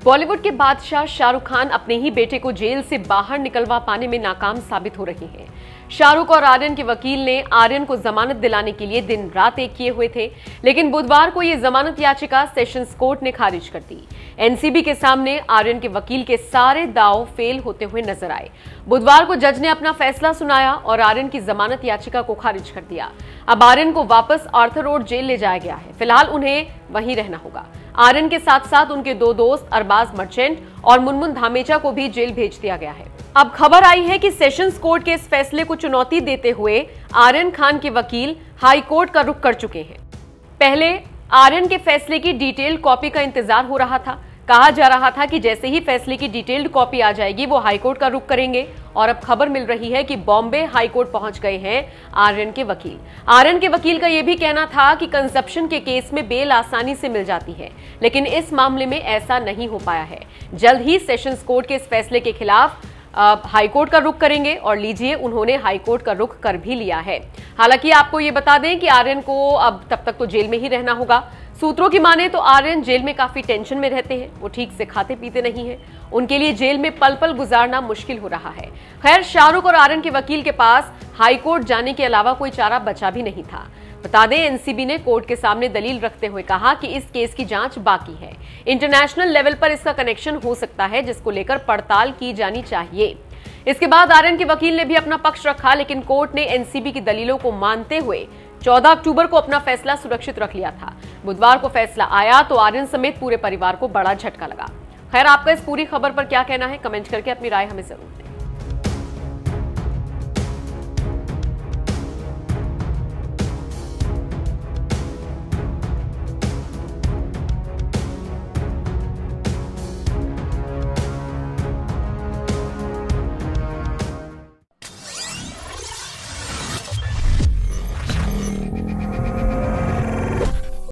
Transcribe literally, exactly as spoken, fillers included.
बॉलीवुड के बादशाह शाहरुख खान अपने ही बेटे को जेल से बाहर निकलवा पाने में नाकाम साबित हो रहे हैं। शाहरुख और आर्यन के वकील ने आर्यन को जमानत दिलाने के लिए दिन रात एक किए हुए थे, लेकिन बुधवार को यह जमानत याचिका सेशंस कोर्ट ने खारिज कर दी। एनसीबी के सामने आर्यन के वकील के सारे दांव फेल होते हुए नजर आए। बुधवार को जज ने अपना फैसला सुनाया और आर्यन की जमानत याचिका को खारिज कर दिया। अब आर्यन को वापस आर्थर रोड जेल ले जाया गया है। फिलहाल उन्हें वहीं रहना होगा। आर्यन के साथ साथ उनके दो दोस्त अरबाज मर्चेंट और मुनमुन धामेचा को भी जेल भेज दिया गया है। अब खबर आई है कि सेशंस कोर्ट के इस फैसले को चुनौती देते हुए आर्यन खान के वकील हाई कोर्ट का रुख कर चुके हैं। पहले आर्यन के फैसले की डिटेल्ड कॉपी का इंतजार हो रहा था। कहा जा रहा था कि जैसे ही फैसले की डिटेल्ड कॉपी आ जाएगी वो हाईकोर्ट का रुख करेंगे, और अब खबर मिल रही है कि बॉम्बे हाईकोर्ट पहुंच गए हैं आर्यन के वकील। आर्यन के वकील का यह भी कहना था कि कंसेप्शन के केस में बेल आसानी से मिल जाती है, लेकिन इस मामले में ऐसा नहीं हो पाया है। जल्द ही सेशंस कोर्ट के इस फैसले के खिलाफ हाईकोर्ट का रुख करेंगे, और लीजिए उन्होंने हाईकोर्ट का रुख कर भी लिया है। हालांकि आपको ये बता दें कि आर्यन को अब तब तक तो जेल में ही रहना होगा। सूत्रों की माने तो आर्यन जेल में काफी टेंशन में रहते हैं। वो ठीक से खाते पीते नहीं हैं। उनके लिए जेल में पल पल गुजारना मुश्किल हो रहा है। खैर, शाहरुख और आर्यन के वकील के पास हाईकोर्ट जाने के अलावा कोई चारा बचा भी नहीं था। बता दें, एनसीबी ने कोर्ट के सामने दलील रखते हुए कहा कि इस केस की जांच बाकी है। इंटरनेशनल लेवल पर इसका कनेक्शन हो सकता है, जिसको लेकर पड़ताल की जानी चाहिए। इसके बाद आर्यन के वकील ने भी अपना पक्ष रखा, लेकिन कोर्ट ने एनसीबी की दलीलों को मानते हुए चौदह अक्टूबर को अपना फैसला सुरक्षित रख लिया था। बुधवार को फैसला आया तो आर्यन समेत पूरे परिवार को बड़ा झटका लगा। खैर, आपका इस पूरी खबर पर क्या कहना है, कमेंट करके अपनी राय हमें जरूर दें।